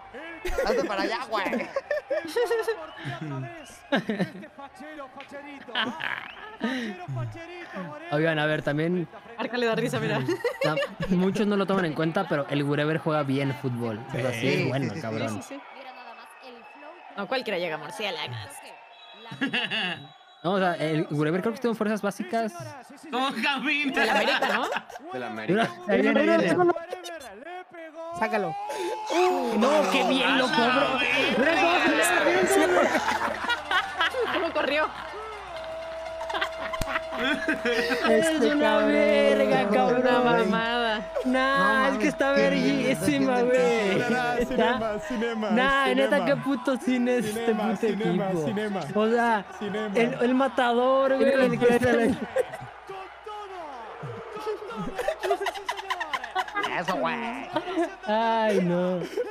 Hazte para allá, güey. Oigan, a ver, también Arca le da risa, mira. muchos no lo toman en cuenta, pero el Wherever juega bien fútbol. O sea, sí es Sí, bueno, sí, sí, cabrón. Sí, sí, sí. No, cualquiera llega a murciélagos. No, o sea, el Wherever creo que estuvo en fuerzas básicas. ¿Cómo camina? El América, ¿no? De la América. Ahí viene, ahí viene. Sácalo. No, qué bien lo cobró. ¿Cómo corrió? Es una verga, Una cabrón. mamada. Nah, es que está verguísima, güey. Nah, neta, qué puto cine es este puto equipo. O sea, el matador, güey. El que se le... Eso, güey. Ay, no.